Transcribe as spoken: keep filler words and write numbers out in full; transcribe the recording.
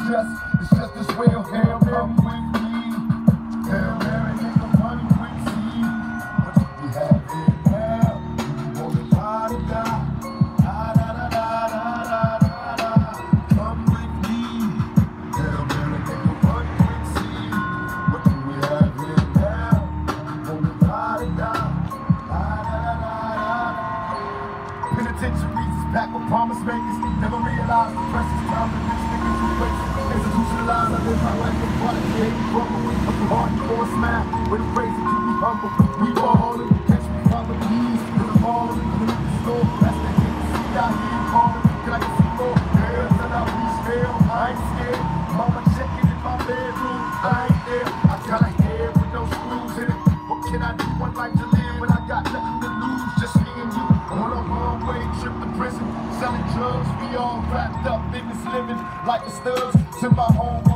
just, it's just this real hell. Come with me. Hell, Mary, nigga, money with me. What do we have in hell? You want to die to die. Da da da da da da da. Come with me. Hell, Mary, nigga, money with me. What do we have in hell? You want to die to die. Da da da da da. Penitentiaries is packed with promise makers. Never realized the precious time that these niggas replace. Institutionalized, I live my life in part of the hate trouble. I'm too hard for a smile, but it's crazy to be humble. We ballin', catch me from the keys, cause I'm ballin'. I'm in the store, that's the hit. See out here ballin', can I get some more? Hell, till I reach hell, I ain't scared. Mama checking in my bedroom, I ain't there. I got a head with no screws in it. What can I do? One life to live, but I got nothing to lose. Just me and you on a one-way trip to prison. Selling drugs, we all wrapped up in this living like the studs. To my home.